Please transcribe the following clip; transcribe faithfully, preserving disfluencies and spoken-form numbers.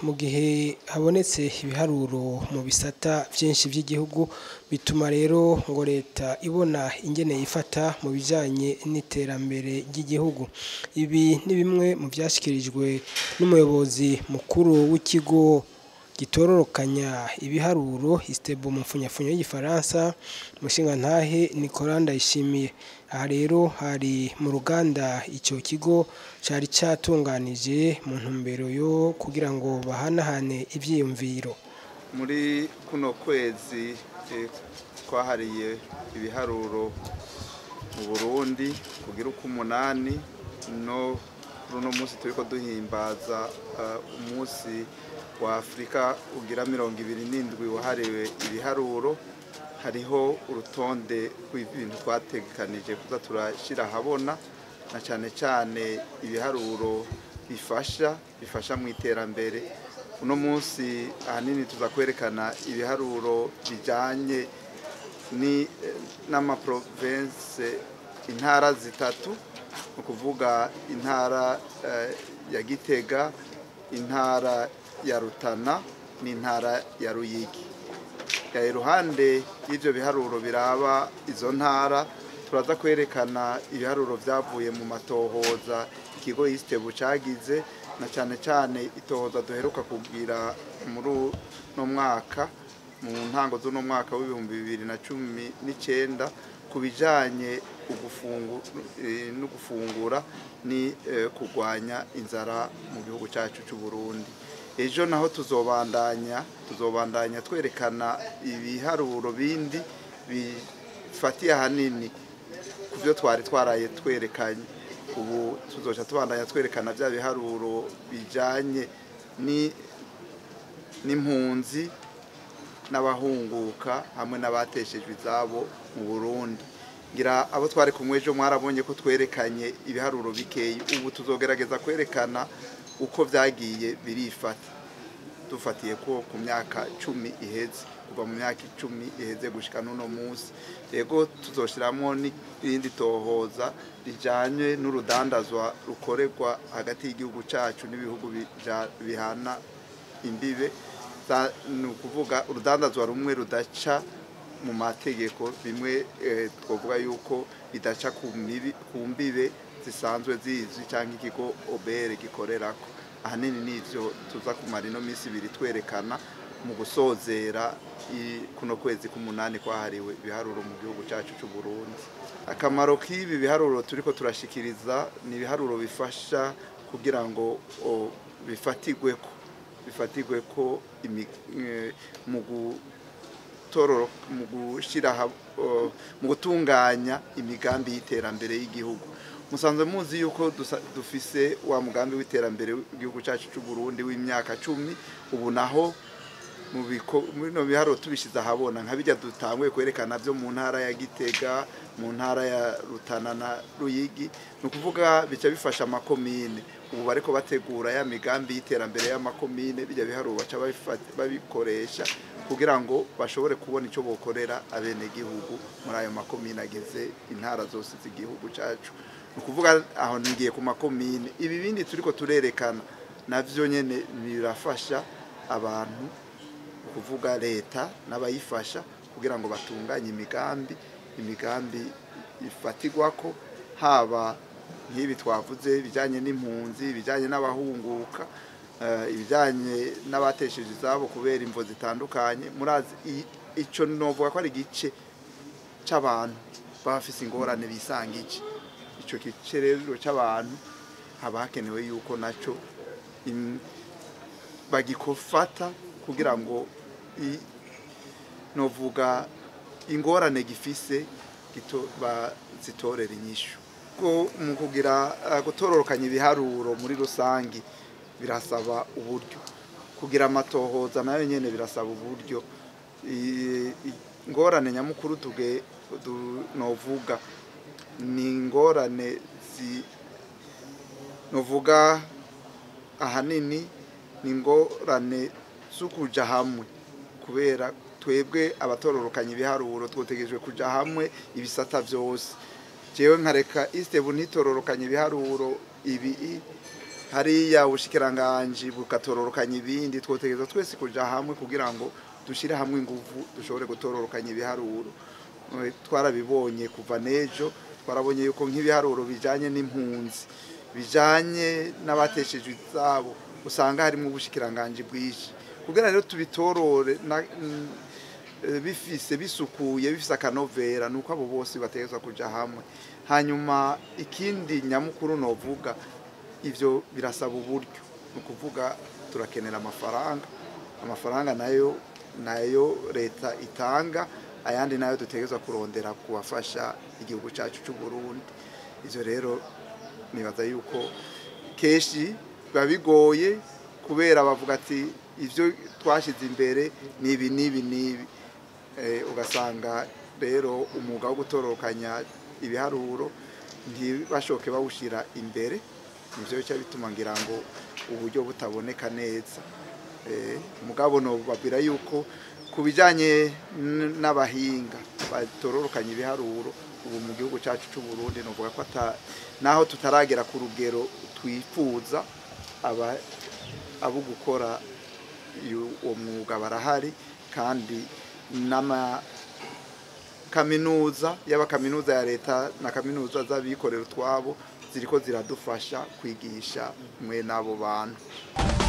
mu gihe habonetse ibiharuro mu bisata vyinshi vy'igihugu bituma rero ngo leta ibona ingene yifata mu bijanye n'iterambere ry'igihugu. Ibi ni bimwe mu vyashikirijwe n'umuyobozi mukuru w'ikigo gitororokanya ibiharuro Istebu mu mfunyafunyo y'igifaransa, umushingantahe Nicolas Ndayishimiye. Aha rero hari mu ruganda ico kigo cari catunganije mu ntumbero yo kugira ngo bahanahane ivyiyumviro. Muri kuno kwezi twahariye ibiharuro mu Burundi kugira uko umunani, no runo munsi turiko duhimbaza umunsi wa Afrika ugira mirongo ibiri n'indwi wahariwe ibiharuro. Hariho urutonde rw'ibintu twategekanije kuza turashira habona, na cane cane ibiharuro bifasha bifasha mu iterambere. Uno munsi ahanini tuza kwerekana ibiharuro bijanye ni n'ama province, intara zitatu, ukuvuga intara uh, ya Gitega, intara ya Rutana n'intara ya Ruyigi. Ya iruhande y'ivyo biharuro biraba izo ntara, turaza kwerekana ibiharuro vyavuye mu matohoza ikigo Istebu cagize, na cane cane itohoza duheruka kugira muri no mwaka, mu ntango z'uno mwaka w'ibihumbi bibiri na cumi n'icenda kubijanye no gufungura ni kugwanya inzara mu gihugu cacu c'u Burundi. Ejo naho tuzobandanya tuzobandanya twerekana ibiharuro bindi bifatiye hanini kuvyo twari twaraye twerekanye. Ubu tuzoca tubandanya twerekana bya biharuro bijanye ni n'impunzi n'abahunguka hamwe n'abateshejwe izabo mu Burundi. Ngira abo twari kumwe ejo mwarabonye ko twerekanye ibiharuro bikeyi. Ubu tuzogerageza kwerekana uko vyagiye birifata, dufatiye ko ku myaka cumi iheze, kuva mu myaka icumi iheze gushika n'uno munsi. Yego tuzoshiramwo n'irindi tohoza rijanye n'urudandazwa rukorerwa hagati y'igihugu cacu n'ibihugu bihana imbibe, ni ukuvuga urudandazwa rumwe rudaca mu mategeko, bimwe twovuga yuko bidaca ku mbibe zisanzwe zizwi cyangwa ikigo Obere gikorerako. Ahanini nivyo tuza kumara ino minsi ibiri twerekana mu gusozera kuno kwezi k'umunani kwahariwe ibiharuro mu gihugu cacu c'u Burundi. Akamaro k'ibi biharuro turiko turashikiriza ni ibiharuro bifasha kugira ngo bifatigweko bifatigweko mu gutororo mu gushira mu gutunganya imigambi y'iterambere y'igihugu. Musanzwe muzi yuko dufise wa mugambi w'iterambere w'igihugu cacu c'u Burundi w'imyaka cumi. Ubu naho mu bino biharuro tubishiza habona nka bijya dutangwe kwerekana byo mu ntara ya Gitega, mu ntara ya Rutana na Ruyigi, no kuvuga bica bifasha amakomine. Ubu bariko bategura ya migambi y'iterambere y'amakomine, bijya biharuro baca babikoresha kugira ngo bashobore kubona ico bokorera abene gihugu muri ayo makomine ageze intara zose z'igihugu cacu. Ukuvuga aho ngiye ku makomine, ibi bindi turiko turerekana navyo nyene birafasha abantu, kuvuga leta n'abayifasha kugira ngo batunganye imigambi imigambi ifatigwako, haba nk'ibi twavuze bijanye n'impunzi, bijanye n'abahunguka, ibijanye n'abatesheje izabo kubera imvo zitandukanye. Murazi ico novuga ko ari igice c'abantu bafise ingorane bisangije. Ico gice rero c'abantu haba hakenewe yuko naco bagikofata kugira ngo novuga ingorane gifise gito bazitorera inyishu. Ko mu kugira gutororokanya ibiharuro muri rusangi birasaba uburyo, kugira amatohoza nayo nyene birasaba uburyo. Ingorane nyamukuru tuge novuga ni ingorane zi novuga ahanini ni ingorane zukuja hamwe, kubera twebwe abatororokanya ibiharuro twotegejwe kuja hamwe ibisata vyose. Jewe nkareka Istebu ntitororokanya ibiharuro ibi hariya ubushikiranganje bukatororokanya ibindi twotegereza twese kuja hamwe kugira ngo dushire hamwe ingufu dushobore gutororokanya ibiharuro. Twarabibonye kuva nejo, twarabonye yuko nk'ibiharuro bijanye n'impunzi bijanye n'abateshejwe izabo usanga harimo ubushikiranganje bwishi kugira rero tubitorore bifise bisukuye bifise akanovera nuko abo bose bategezwa kuja hamwe. Hanyuma ikindi nyamukuru novuga ivyo birasaba uburyo, nukuvuga turakenera amafaranga, amafaranga nayo nayo leta itanga, ayandi nayo dutegezwa kurondera kuwafasha igihugu cyacu cy'u Burundi. Ivyo rero nibaza yuko keshi babigoye kubera bavuga ati ivyo twashize imbere nibi nibi nibi, eh ugasanga rero umuga wo gutorokanya ibiharuro ntibashoke bawushira imbere. Nivyo bica bituma ngira ngo uburyo butaboneka neza. Eh mugabo no babira yuko kubijanye n'abahinga batororokanya ibiharuro ubu mu gihugu cyacu cy'u Burundi novuga ko ata naho tutaragera ku rugero twifuza aba abo gukora uwo mwuga barahari, kandi nama kaminuza yaba kaminuza ya leta na kaminuza z'abikorera utwabo ziriko ziradufasha kwigisha mwe nabo bantu.